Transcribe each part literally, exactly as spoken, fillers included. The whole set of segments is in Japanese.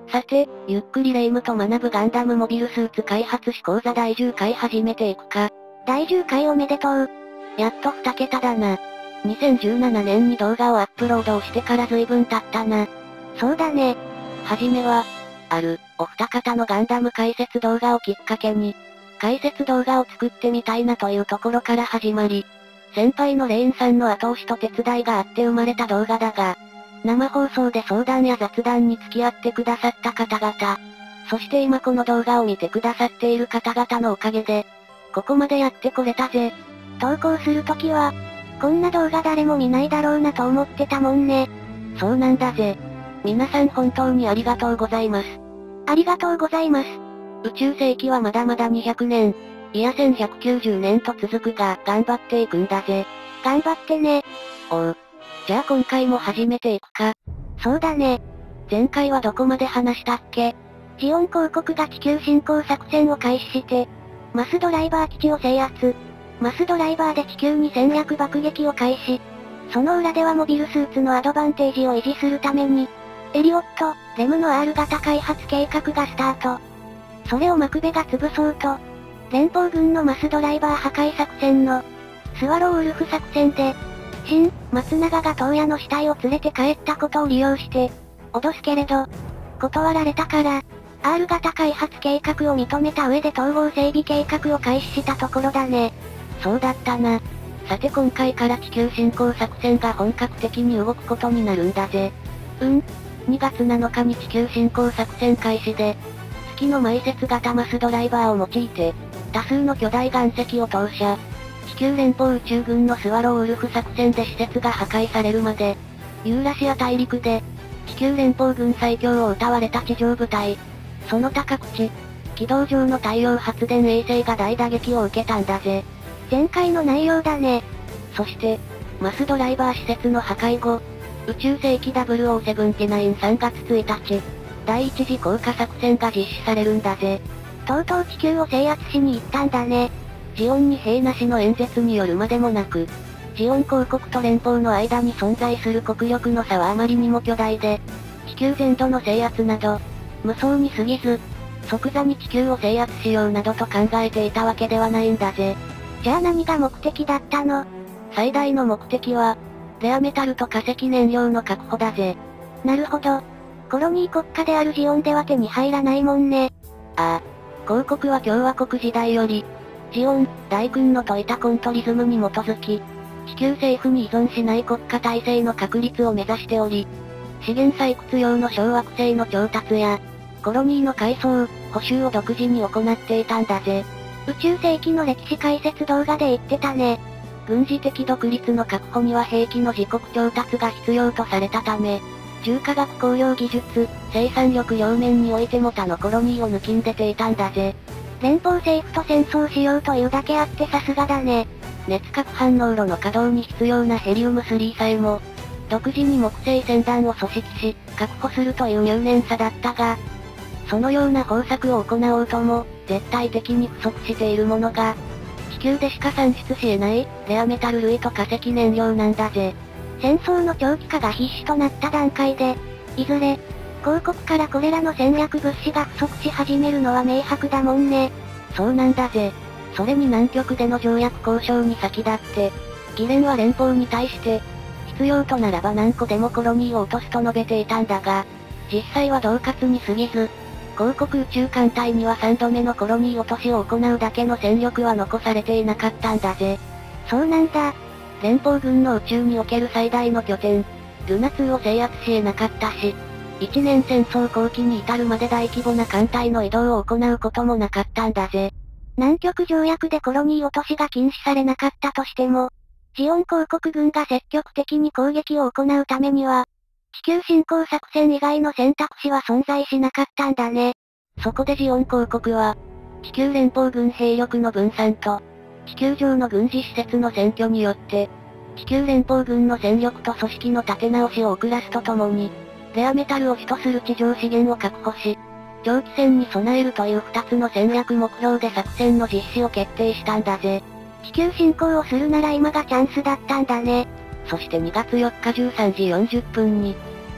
さて、ゆっくりレイムと学ぶガンダムモビルスーツ開発士講座だいじゅっかい始めていくか。 だいじゅっかいおめでとう。 やっとに桁だな。にせんじゅうななねんに動画をアップロードをしてから随分経ったな。 そうだね。 はじめは、ある、お二方のガンダム解説動画をきっかけに、解説動画を作ってみたいなというところから始まり、先輩のレインさんの後押しと手伝いがあって生まれた動画だが、生放送で相談や雑談に付き合ってくださった方々、そして今この動画を見てくださっている方々のおかげで、ここまでやってこれたぜ。 投稿するときは、こんな動画誰も見ないだろうなと思ってたもんね。 そうなんだぜ。皆さん本当にありがとうございます。 ありがとうございます。 宇宙世紀はまだまだにひゃくねん、いやせんひゃくきゅうじゅうねんと続くが、頑張っていくんだぜ。 頑張ってね。 おう。じゃあ今回も始めていくか。 そうだね。 前回はどこまで話したっけ？ ジオン公国が地球侵攻作戦を開始して、マスドライバー基地を制圧。マスドライバーで地球に戦略爆撃を開始。その裏ではモビルスーツのアドバンテージを維持するために、エリオット、レムの R 型開発計画がスタート。それをマクベが潰そうと、連邦軍のマスドライバー破壊作戦の、スワローウルフ作戦で、新、松永が東野の死体を連れて帰ったことを利用して、脅すけれど、断られたから、R 型開発計画を認めた上で統合整備計画を開始したところだね。 そうだったな。さて今回から地球侵攻作戦が本格的に動くことになるんだぜ。 うん。 にがつなのかに地球侵攻作戦開始で、月の埋設型マスドライバーを用いて、多数の巨大岩石を投射。地球連邦宇宙軍のスワローウルフ作戦で施設が破壊されるまで、ユーラシア大陸で、地球連邦軍最強を謳われた地上部隊。その高口、軌道上の太陽発電衛星が大打撃を受けたんだぜ。 前回の内容だね。 そして、マスドライバー施設の破壊後、宇宙世紀 ダブルオーセブンティナインさんがつついたち、第一次降下作戦が実施されるんだぜ。 とうとう地球を制圧しに行ったんだね。 ジオンに兵なしの演説によるまでもなく、ジオン公国と連邦の間に存在する国力の差はあまりにも巨大で、地球全土の制圧など、無双に過ぎず、即座に地球を制圧しようなどと考えていたわけではないんだぜ。 じゃあ何が目的だったの？ 最大の目的は、レアメタルと化石燃料の確保だぜ。 なるほど。コロニー国家であるジオンでは手に入らないもんね。 ああ。公国は共和国時代より、ジオン、大君の説いたコントリズムに基づき、地球政府に依存しない国家体制の確立を目指しており、資源採掘用の小惑星の調達や、コロニーの改装、補修を独自に行っていたんだぜ。 宇宙世紀の歴史解説動画で言ってたね。 軍事的独立の確保には兵器の自国調達が必要とされたため、重化学工業技術、生産力両面においても他のコロニーを抜きんでていたんだぜ。 連邦政府と戦争しようというだけあってさすがだね。 熱核反応炉の稼働に必要なヘリウムスリーさえも、独自に木星船団を組織し、確保するという入念さだったが、そのような方策を行おうとも、絶対的に不足しているものが、地球でしか産出し得ない、レアメタル類と化石燃料なんだぜ。 戦争の長期化が必至となった段階で、いずれ、公国からこれらの戦略物資が不足し始めるのは明白だもんね。 そうなんだぜ。それに南極での条約交渉に先立って、議連は連邦に対して、必要とならば何個でもコロニーを落とすと述べていたんだが、実際は恫喝に過ぎず、公国宇宙艦隊にはさんどめのコロニー落としを行うだけの戦力は残されていなかったんだぜ。 そうなんだ。 連邦軍の宇宙における最大の拠点、ルナツーを制圧し得なかったし、一年戦争後期に至るまで大規模な艦隊の移動を行うこともなかったんだぜ。 南極条約でコロニー落としが禁止されなかったとしても、ジオン公国軍が積極的に攻撃を行うためには、地球侵攻作戦以外の選択肢は存在しなかったんだね。 そこでジオン公国は、地球連邦軍兵力の分散と、地球上の軍事施設の占拠によって、地球連邦軍の戦力と組織の立て直しを遅らすとともに、レアメタルを主とする地上資源を確保し、長期戦に備えるという二つの戦略目標で作戦の実施を決定したんだぜ。 地球侵攻をするなら今がチャンスだったんだね。 そしてにがつよっかじゅうさんじよんじゅっぷんに、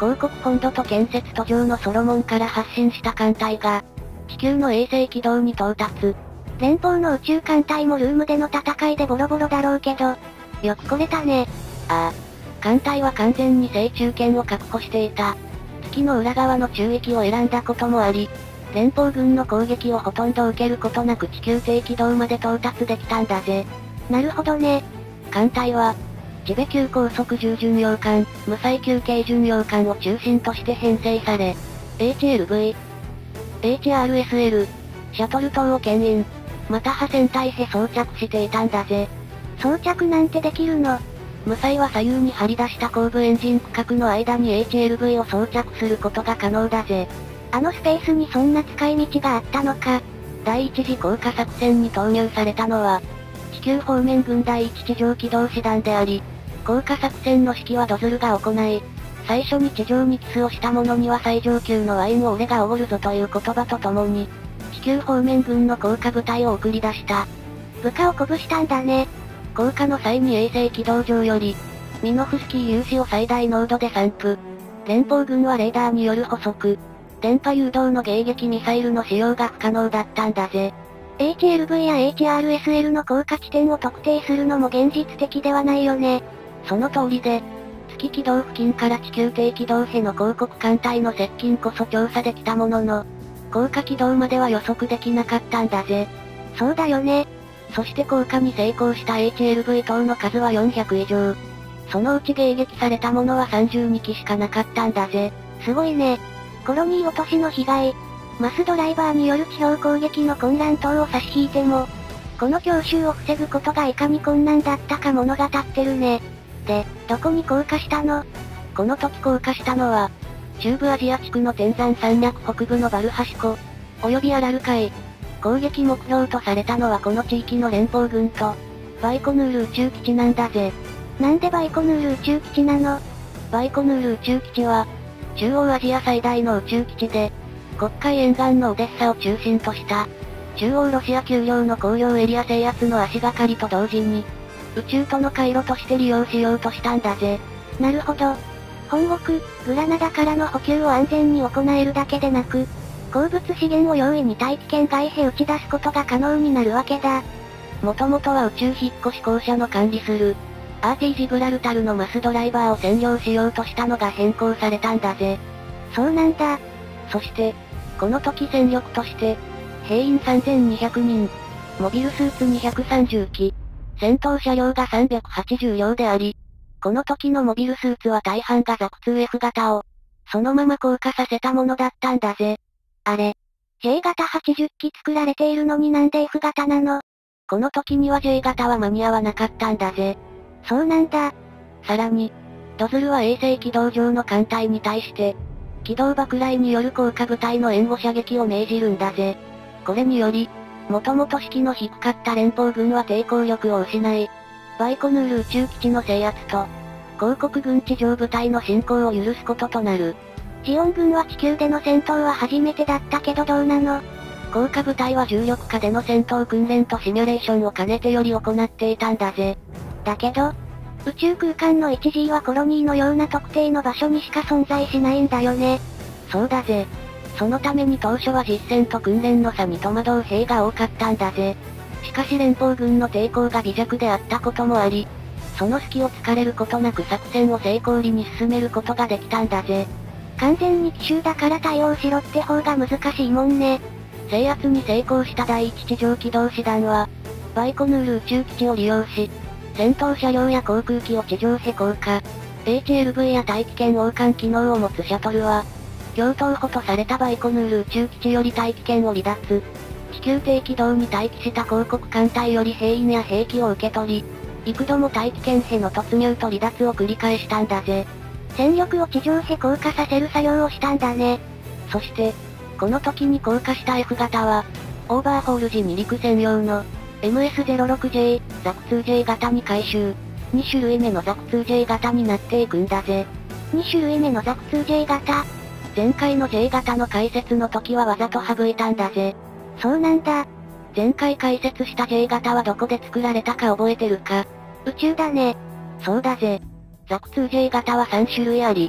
広告本土と建設途上のソロモンから発信した艦隊が、地球の衛星軌道に到達。 連邦の宇宙艦隊もルームでの戦いでボロボロだろうけど、よく来れたね。 ああ。艦隊は完全に制中権を確保していた。月の裏側の中域を選んだこともあり、連邦軍の攻撃をほとんど受けることなく地球低軌道まで到達できたんだぜ。 なるほどね。 艦隊は、チベ級高速重巡洋艦、無細級軽巡洋艦を中心として編成され、エイチエルブイ、エイチアールエスエル、シャトル等を牽引、または船体へ装着していたんだぜ。 装着なんてできるの？ 無細は左右に張り出した後部エンジン区画の間に エイチエルブイ を装着することが可能だぜ。 あのスペースにそんな使い道があったのか。 第一次降下作戦に投入されたのは、地球方面軍第一地上機動師団であり、降下作戦の指揮はドズルが行い、最初に地上にキスをした者には最上級のワインを俺がおごるぞという言葉とともに、地球方面軍の降下部隊を送り出した。 部下を鼓舞したんだね。 降下の際に衛星軌道上より、ミノフスキー粒子を最大濃度で散布。連邦軍はレーダーによる捕捉、電波誘導の迎撃ミサイルの使用が不可能だったんだぜ。 エイチエルブイ や エイチアールエスエル の降下地点を特定するのも現実的ではないよね。 その通りで、月軌道付近から地球低軌道への広告艦隊の接近こそ調査できたものの、降下軌道までは予測できなかったんだぜ。 そうだよね。 そして降下に成功した エイチエルブイ 等の数はよんひゃく以上。そのうち迎撃されたものはさんじゅうにきしかなかったんだぜ。 すごいね。コロニー落としの被害、マスドライバーによる地表攻撃の混乱等を差し引いても、この強襲を防ぐことがいかに困難だったか物語ってるね。で、どこに降下したの？ この時降下したのは、中部アジア地区の天山山脈北部のバルハシコ、及びアラル海。攻撃目標とされたのはこの地域の連邦軍と、バイコヌール宇宙基地なんだぜ。 なんでバイコヌール宇宙基地なの？ バイコヌール宇宙基地は、中央アジア最大の宇宙基地で、黒海沿岸のオデッサを中心とした、中央ロシア丘陵の工業エリア制圧の足がかりと同時に、宇宙との回路として利用しようとしたんだぜ。 なるほど。本国、グラナダからの補給を安全に行えるだけでなく、鉱物資源を容易に大気圏外へ打ち出すことが可能になるわけだ。 もともとは宇宙引っ越し公社の管理する、アーティジブラルタルのマスドライバーを占領しようとしたのが変更されたんだぜ。 そうなんだ。 そして、この時戦力として、兵員さんぜんにひゃくにん、モビルスーツにひゃくさんじゅうき、戦闘車両がさんびゃくはちじゅうりょうであり、この時のモビルスーツは大半がザクツーエフ 型を、そのまま降下させたものだったんだぜ。 あれ、J 型はちじゅっき作られているのになんで F 型なの？ この時には J 型は間に合わなかったんだぜ。 そうなんだ。 さらに、ドズルは衛星軌道上の艦隊に対して、軌道爆雷による降下部隊の援護射撃を命じるんだぜ。これにより、もともと士気の低かった連邦軍は抵抗力を失い、バイコヌール宇宙基地の制圧と、広告軍地上部隊の進行を許すこととなる。 ジオン軍は地球での戦闘は初めてだったけどどうなの？ 降下部隊は重力下での戦闘訓練とシミュレーションを兼ねてより行っていたんだぜ。 だけど、宇宙空間の ワンジー はコロニーのような特定の場所にしか存在しないんだよね。 そうだぜ。そのために当初は実戦と訓練の差に戸惑う兵が多かったんだぜ。しかし連邦軍の抵抗が微弱であったこともあり、その隙を突かれることなく作戦を成功裏に進めることができたんだぜ。 完全に奇襲だから対応しろって方が難しいもんね。 制圧に成功した第一地上機動師団は、バイコヌール宇宙基地を利用し、戦闘車両や航空機を地上へ降下。エイチエルブイ や大気圏王冠機能を持つシャトルは、共闘補とされたバイコヌール宇宙基地より大気圏を離脱。地球低軌道に待機した広告艦隊より兵員や兵器を受け取り、幾度も大気圏への突入と離脱を繰り返したんだぜ。 戦力を地上へ降下させる作業をしたんだね。 そして、この時に降下した F 型は、オーバーホール時に陸専用の エムエスゼロろくジェイ、ザクツージェイ 型に改修。に種類目のザクツージェイ 型になっていくんだぜ。 に種類目のザクツージェイ 型。 前回の J 型の解説の時はわざと省いたんだぜ。 そうなんだ。 前回解説した J 型はどこで作られたか覚えてるか？ 宇宙だね。 そうだぜ。ザクツージェイ 型はさん種類あり、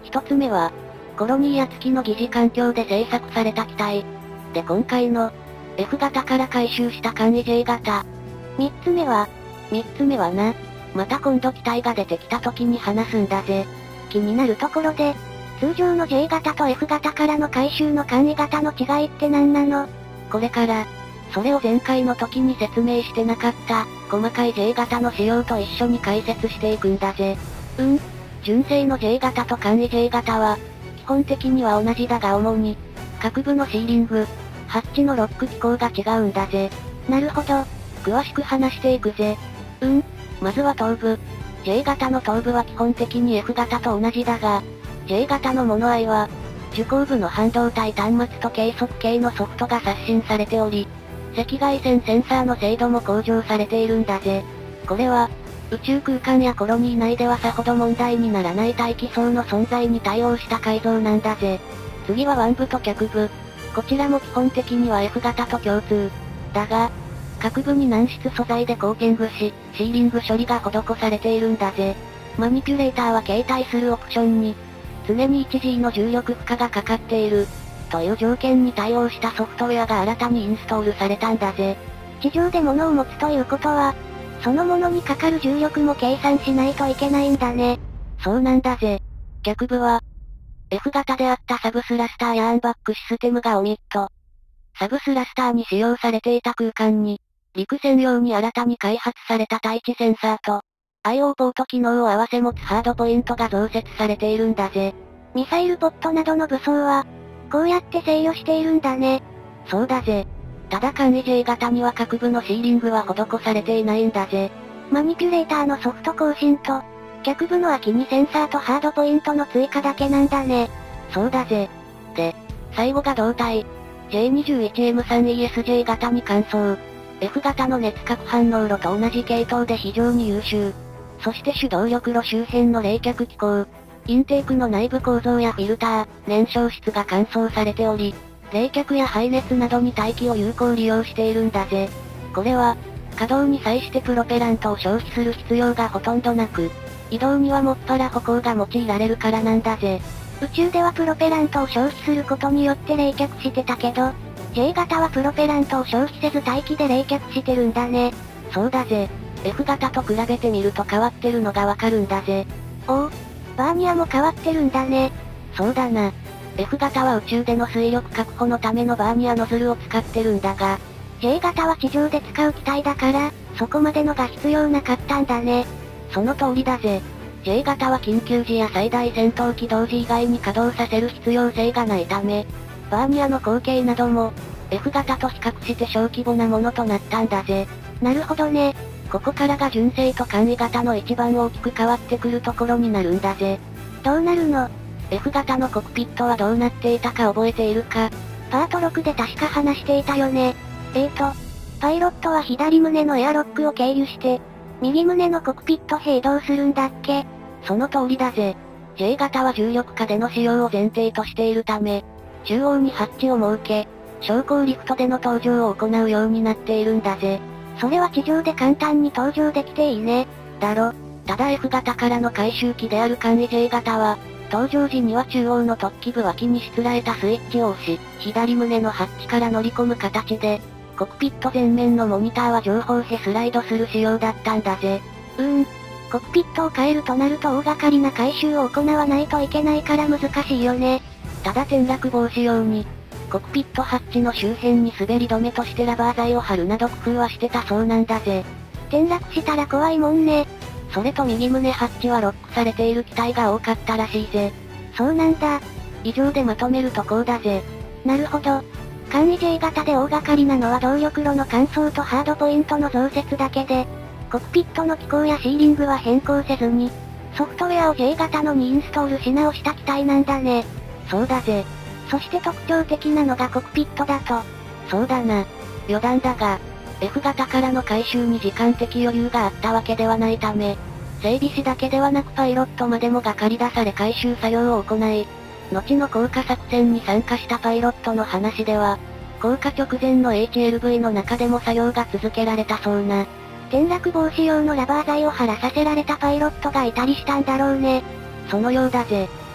一つ目は、コロニーや月の疑似環境で製作された機体。で今回の、F 型から回収した簡易 J 型。 三つ目は、 三つ目はな、また今度機体が出てきた時に話すんだぜ。 気になるところで、通常の J 型と F 型からの回収の簡易型の違いって何なの？ これから、それを前回の時に説明してなかった、細かい J 型の仕様と一緒に解説していくんだぜ。 うん。 純正の J 型と簡易 J 型は、基本的には同じだが主に、各部のシーリング、ハッチのロック機構が違うんだぜ。 なるほど。 詳しく話していくぜ。 うん。 まずは頭部。J 型の頭部は基本的に F 型と同じだが、J 型の物合いは、受光部の半導体端末と計測系のソフトが刷新されており、赤外線センサーの精度も向上されているんだぜ。これは、宇宙空間やコロニー内ではさほど問題にならない大気層の存在に対応した改造なんだぜ。次は腕部と脚部。こちらも基本的には F 型と共通。だが、各部に軟質素材でコーティングし、シーリング処理が施されているんだぜ。マニピュレーターは携帯するオプションに、常に いちジー の重力負荷がかかっている、という条件に対応したソフトウェアが新たにインストールされたんだぜ。 地上で物を持つということは、そのものにかかる重力も計算しないといけないんだね。 そうなんだぜ。脚部は、F 型であったサブスラスターやアーンバックシステムがオミット。サブスラスターに使用されていた空間に、陸専用に新たに開発された対地センサーと、アイオー ポート機能を併せ持つハードポイントが増設されているんだぜ。 ミサイルポットなどの武装は、こうやって制御しているんだね。 そうだぜ。ただ簡易 J 型には各部のシーリングは施されていないんだぜ。 マニピュレーターのソフト更新と、脚部の空きにセンサーとハードポイントの追加だけなんだね。 そうだぜ。で、最後が胴体。ジェイにじゅういちエムスリーイーエスジェー 型に換装。F 型の熱核反応炉と同じ系統で非常に優秀。そして主動力炉周辺の冷却機構。インテークの内部構造やフィルター、燃焼室が乾燥されており、冷却や排熱などに大気を有効利用しているんだぜ。これは、稼働に際してプロペラントを消費する必要がほとんどなく、移動にはもっぱら歩行が用いられるからなんだぜ。 宇宙ではプロペラントを消費することによって冷却してたけど、J 型はプロペラントを消費せず大気で冷却してるんだね。 そうだぜ。F 型と比べてみると変わってるのがわかるんだぜ。 おお、バーニアも変わってるんだね。 そうだな。F 型は宇宙での水力確保のためのバーニアノズルを使ってるんだが、 J 型は地上で使う機体だから、そこまでのが必要なかったんだね。 その通りだぜ。J 型は緊急時や最大戦闘機同時以外に稼働させる必要性がないため、バーニアの口径なども、F 型と比較して小規模なものとなったんだぜ。 なるほどね。 ここからが純正と簡易型の一番大きく変わってくるところになるんだぜ。 どうなるの？ F 型のコクピットはどうなっていたか覚えているか？ パートろくで確か話していたよね。えーと、パイロットは左胸のエアロックを経由して、右胸のコクピットへ移動するんだっけ？ その通りだぜ。J 型は重力下での使用を前提としているため、中央にハッチを設け、昇降リフトでの搭乗を行うようになっているんだぜ。 それは地上で簡単に搭乗できていいね。 だろ。ただ F 型からの回収機である簡易 J 型は、搭乗時には中央の突起部脇にしつらえたスイッチを押し、左胸のハッチから乗り込む形で、コクピット前面のモニターは上方へスライドする仕様だったんだぜ。 うーん。コクピットを変えるとなると大掛かりな改修を行わないといけないから難しいよね。 ただ転落防止用に、コクピットハッチの周辺に滑り止めとしてラバー材を貼るなど工夫はしてたそうなんだぜ。 転落したら怖いもんね。 それと右胸ハッチはロックされている機体が多かったらしいぜ。 そうなんだ。 以上でまとめるとこうだぜ。 なるほど。簡易 J 型で大掛かりなのは動力炉の乾燥とハードポイントの増設だけで、コクピットの機構やシーリングは変更せずに、ソフトウェアを J 型のにインストールし直した機体なんだね。 そうだぜ。 そして特徴的なのがコクピットだと。 そうだな。余談だが、F 型からの回収に時間的余裕があったわけではないため、整備士だけではなくパイロットまでもが駆り出され回収作業を行い、後の降下作戦に参加したパイロットの話では、降下直前の エイチエルブイ の中でも作業が続けられたそうな。 転落防止用のラバー材を貼らさせられたパイロットがいたりしたんだろうね。 そのようだぜ。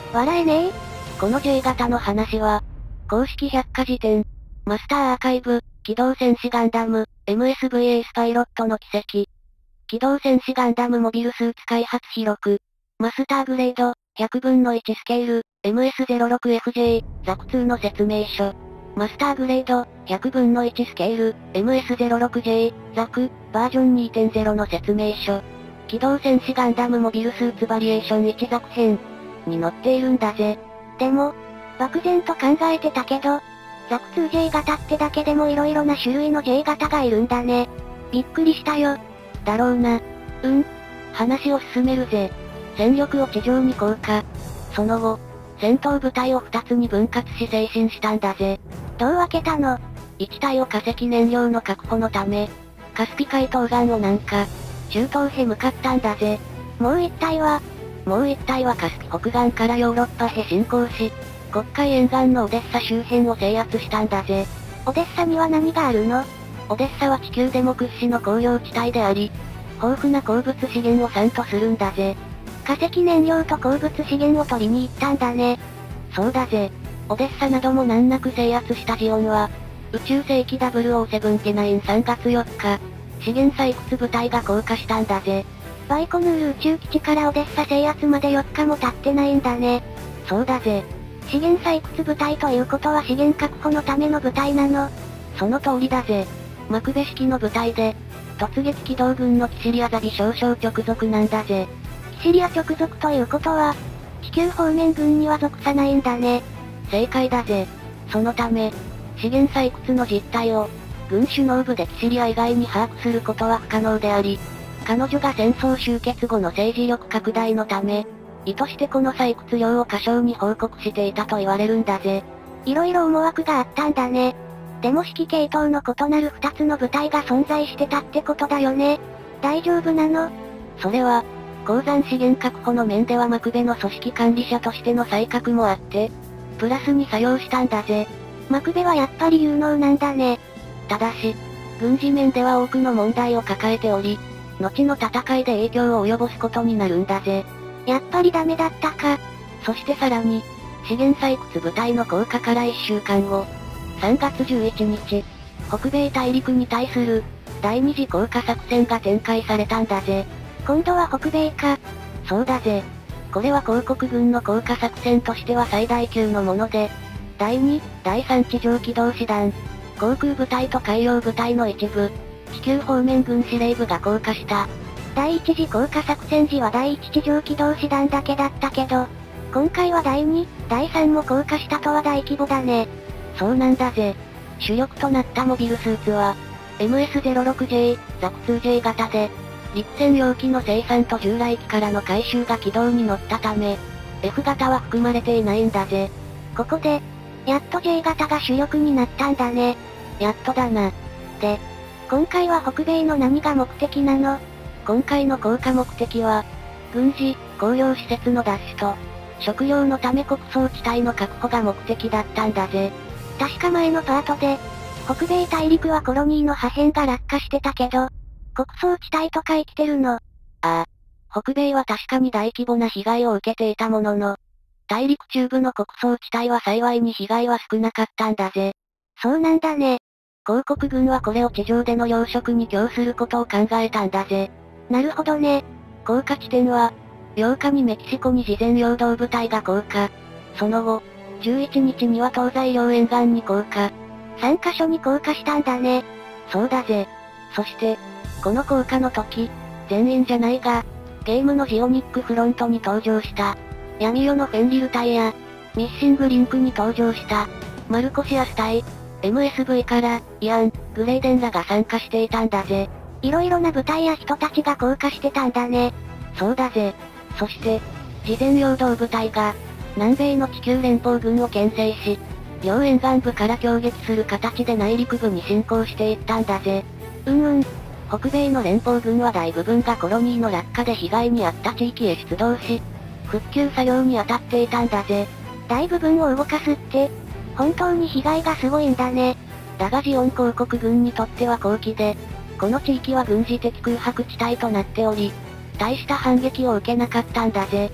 笑えねえ。 この J 型の話は、公式百科事典、マスターアーカイブ、機動戦士ガンダム、エムエスブイ エースパイロットの奇跡。機動戦士ガンダムモビルスーツ開発記録。マスターグレード、ひゃくぶんのいちスケール、エムエスゼロろくエフジェー、ザクツーの説明書。マスターグレード、ひゃくぶんのいちスケール、エムエスゼロろくジェー、ザク、バージョン にてんゼロ の説明書。機動戦士ガンダムモビルスーツバリエーションいちザク編に載っているんだぜ。 でも、漠然と考えてたけど、ザクツージェー 型ってだけでも色々な種類の J 型がいるんだね。びっくりしたよ。 だろうな。 うん。 話を進めるぜ。戦力を地上に降下。その後、戦闘部隊をふたつに分割し推進したんだぜ。 どう分けたの？ いち隊を化石燃料の確保のため、カスピ海東岸を南下、中東へ向かったんだぜ。 もういち隊はもういち隊はカスピ北岸からヨーロッパへ進行し、黒海沿岸のオデッサ周辺を制圧したんだぜ。 オデッサには何があるの？ オデッサは地球でも屈指の工業地帯であり、豊富な鉱物資源を産とするんだぜ。 化石燃料と鉱物資源を取りに行ったんだね。 そうだぜ。オデッサなども難なく制圧したジオンは、宇宙世紀 ダブルオーセブンティナインさんがつよっか、資源採掘部隊が降下したんだぜ。 バイコヌール宇宙基地からオデッサ制圧までよっかも経ってないんだね。 そうだぜ。 資源採掘部隊ということは資源確保のための部隊なの？ その通りだぜ。マクベ式の部隊で、突撃機動軍のキシリアザビ少々直属なんだぜ。 キシリア直属ということは、地球方面軍には属さないんだね。 正解だぜ。そのため、資源採掘の実態を、軍首脳部でキシリア以外に把握することは不可能であり、彼女が戦争終結後の政治力拡大のため、意図してこの採掘量を過小に報告していたと言われるんだぜ。 色々思惑があったんだね。でも指揮系統の異なる二つの部隊が存在してたってことだよね。大丈夫なの？ それは、鉱山資源確保の面ではマクベの組織管理者としての才覚もあって、プラスに作用したんだぜ。 マクベはやっぱり有能なんだね。 ただし、軍事面では多くの問題を抱えており、後の戦いで影響を及ぼすことになるんだぜ。 やっぱりダメだったか。 そしてさらに、資源採掘部隊の降下からいっしゅうかんご、さんがつじゅういちにち、北米大陸に対する、第二次降下作戦が展開されたんだぜ。 今度は北米か。 そうだぜ。これは広告軍の降下作戦としては最大級のもので、だいに、だいさん地上機動師団、航空部隊と海洋部隊の一部、地球方面軍司令部が降下した。 第一次降下作戦時は第一地上機動師団だけだったけど、今回はだいに、だいさんも降下したとは大規模だね。 そうなんだぜ。主力となったモビルスーツは、エムエスゼロろくジェー、ザクツージェー 型で、陸戦用機の生産と従来機からの回収が軌道に乗ったため、F 型は含まれていないんだぜ。 ここで、やっと J 型が主力になったんだね。 やっとだな。 で、今回は北米の何が目的なの？ 今回の降下目的は、軍事、工業施設の奪取と、食料のため穀倉地帯の確保が目的だったんだぜ。 確か前のパートで、北米大陸はコロニーの破片が落下してたけど、穀倉地帯とか生きてるの？ああ。北米は確かに大規模な被害を受けていたものの、大陸中部の穀倉地帯は幸いに被害は少なかったんだぜ。 そうなんだね。 広告軍はこれを地上での養殖に供することを考えたんだぜ。 なるほどね。 降下地点は、ようかにメキシコに事前陽動部隊が降下。その後、じゅういちにちには東西両沿岸に降下。 さんかしょに降下したんだね。 そうだぜ。そして、この降下の時、全員じゃないが、ゲームのジオニックフロントに登場した、闇夜のフェンリル隊や、ミッシングリンクに登場した、マルコシアス隊、エムエスブイ から、イアン、グレイデンらが参加していたんだぜ。 いろいろな部隊や人たちが降下してたんだね。 そうだぜ。そして、事前陽動部隊が、南米の地球連邦軍を牽制し、両沿岸部から攻撃する形で内陸部に侵攻していったんだぜ。 うんうん。 北米の連邦軍は大部分がコロニーの落下で被害に遭った地域へ出動し、復旧作業に当たっていたんだぜ。 大部分を動かすって、本当に被害がすごいんだね。 だがジオン広告軍にとっては好機で、この地域は軍事的空白地帯となっており、大した反撃を受けなかったんだぜ。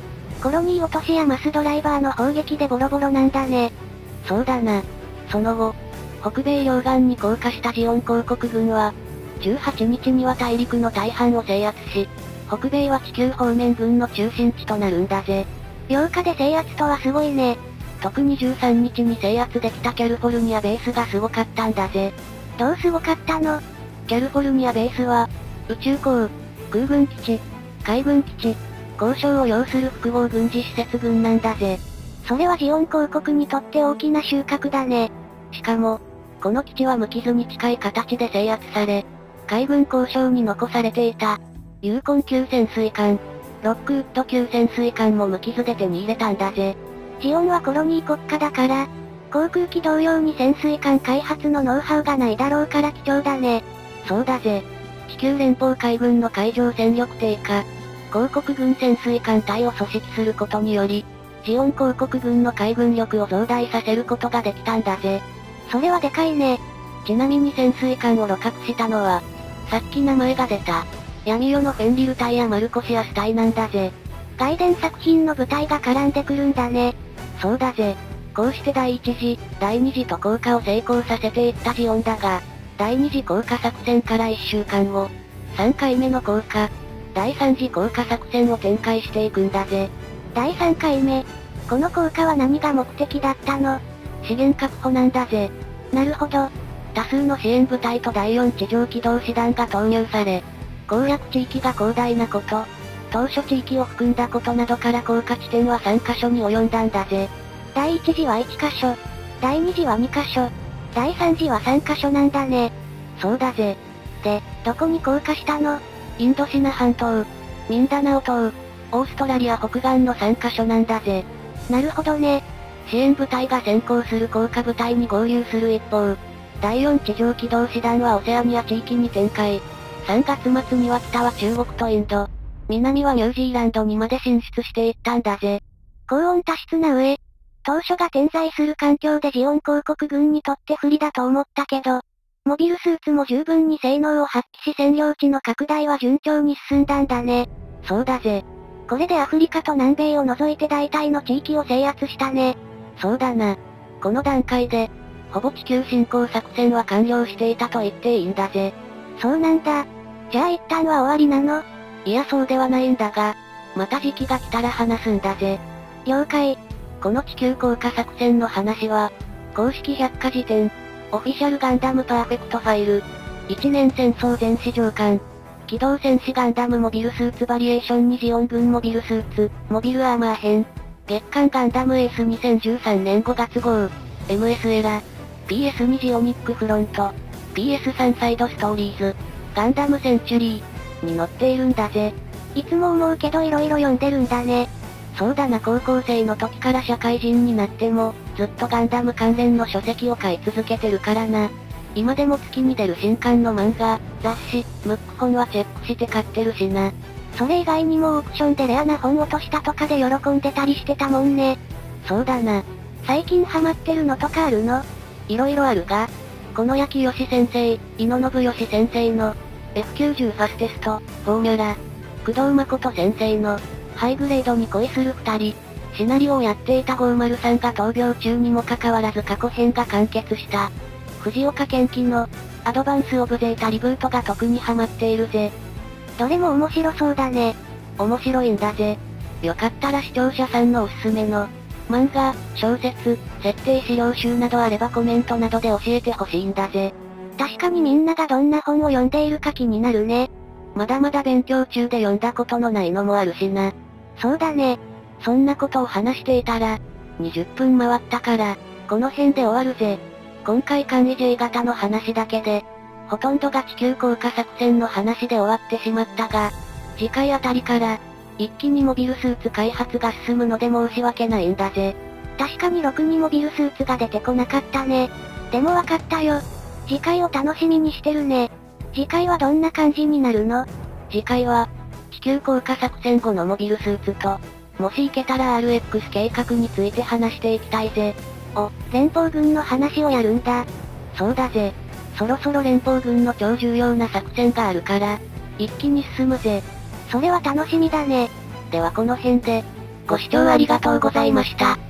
コロニー落としやマスドライバーの砲撃でボロボロなんだね。 そうだな。その後、北米両岸に降下したジオン公国軍は、じゅうはちにちには大陸の大半を制圧し、北米は地球方面軍の中心地となるんだぜ。 ようかで制圧とはすごいね。 特にじゅうさんにちに制圧できたキャリフォルニアベースがすごかったんだぜ。 どうすごかったの？ キャリフォルニアベースは、宇宙港、空軍基地、海軍基地、交渉を要する複合軍事施設群なんだぜ。 それはジオン公国にとって大きな収穫だね。 しかも、この基地は無傷に近い形で制圧され、海軍交渉に残されていた、ユーコン級潜水艦、ロックウッド級潜水艦も無傷で手に入れたんだぜ。 ジオンはコロニー国家だから、航空機同様に潜水艦開発のノウハウがないだろうから貴重だね。 そうだぜ。地球連邦海軍の海上戦力低下、公国軍潜水艦隊を組織することにより、ジオン公国軍の海軍力を増大させることができたんだぜ。 それはでかいね。 ちなみに潜水艦を鹵獲したのは、さっき名前が出た、闇夜のフェンリル隊やマルコシアス隊なんだぜ。 外伝作品の部隊が絡んでくるんだね。 そうだぜ。こうして第一次、第二次と降下を成功させていったジオンだが、第二次降下作戦からいっしゅうかんご、さんかいめの降下、第三次降下作戦を展開していくんだぜ。 だいさんかいめ。この降下は何が目的だったの？ 資源確保なんだぜ。 なるほど。 多数の支援部隊とだいよん地上機動師団が投入され、攻略地域が広大なこと、当初地域を含んだことなどから降下地点はさんかしょに及んだんだぜ。 第一次はいっかしょ、第二次はにかしょ、第三次はさんかしょなんだね。 そうだぜ。 で、どこに降下したの？ インドシナ半島、ミンダナオ島、オーストラリア北岸のさんかしょなんだぜ。 なるほどね。 支援部隊が先行する降下部隊に合流する一方、だいよん地上機動師団はオセアニア地域に展開。さんがつまつには北は中国とインド、南はニュージーランドにまで進出していったんだぜ。 高温多湿な上、当初が点在する環境でジオン公国軍にとって不利だと思ったけど、モビルスーツも十分に性能を発揮し占領地の拡大は順調に進んだんだね。 そうだぜ。 これでアフリカと南米を除いて大体の地域を制圧したね。 そうだな。この段階で、ほぼ地球侵攻作戦は完了していたと言っていいんだぜ。 そうなんだ。じゃあ一旦は終わりなの？ いやそうではないんだが、また時期が来たら話すんだぜ。 了解。 この地球降下作戦の話は、公式百科事典、オフィシャルガンダムパーフェクトファイル、一年戦争全史上巻、機動戦士ガンダムモビルスーツバリエーションにジオン軍モビルスーツ、モビルアーマー編、月刊ガンダムエースにせんじゅうさんねんごがつ号、エムエス エラ、ピーエスに ジオニックフロント、ピーエスさん サイドストーリーズ、ガンダムセンチュリー、に載っているんだぜ。 いつも思うけど色々読んでるんだね。 そうだな高校生の時から社会人になっても、ずっとガンダム関連の書籍を買い続けてるからな。今でも月に出る新刊の漫画、雑誌、ムック本はチェックして買ってるしな。 それ以外にもオークションでレアな本落としたとかで喜んでたりしてたもんね。 そうだな。 最近ハマってるのとかあるの？ 色々あるが、この焼吉先生、井野信義先生の、エフきゅうじゅう ファステスト、フォーミュラ、工藤誠先生の、ハイグレードに恋する二人、シナリオをやっていたごーまるさんが闘病中にもかかわらず過去編が完結した。藤岡健樹の、アドバンスオブゼータリブートが特にハマっているぜ。 どれも面白そうだね。 面白いんだぜ。よかったら視聴者さんのおすすめの、漫画、小説、設定資料集などあればコメントなどで教えてほしいんだぜ。 確かにみんながどんな本を読んでいるか気になるね。 まだまだ勉強中で読んだことのないのもあるしな。 そうだね。 そんなことを話していたら、にじゅっぷん回ったから、この辺で終わるぜ。今回簡易 J 型の話だけで、ほとんどが地球降下作戦の話で終わってしまったが、次回あたりから、一気にモビルスーツ開発が進むので申し訳ないんだぜ。 確かにろくにモビルスーツが出てこなかったね。でもわかったよ。次回を楽しみにしてるね。次回はどんな感じになるの？ 次回は、地球降下作戦後のモビルスーツと、もし行けたら アールエックス 計画について話していきたいぜ。 お、連邦軍の話をやるんだ。 そうだぜ。そろそろ連邦軍の超重要な作戦があるから、一気に進むぜ。 それは楽しみだね。 ではこの辺で、 ご視聴ありがとうございました。